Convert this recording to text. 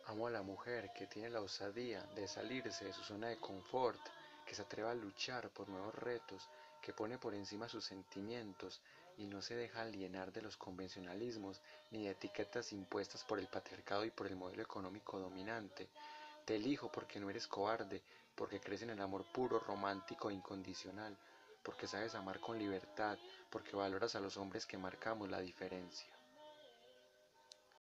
Amo a la mujer que tiene la osadía de salirse de su zona de confort, que se atreve a luchar por nuevos retos, que pone por encima sus sentimientos y no se deja alienar de los convencionalismos ni de etiquetas impuestas por el patriarcado y por el modelo económico dominante. Te elijo porque no eres cobarde, porque crees en el amor puro, romántico e incondicional, porque sabes amar con libertad, porque valoras a los hombres que marcamos la diferencia.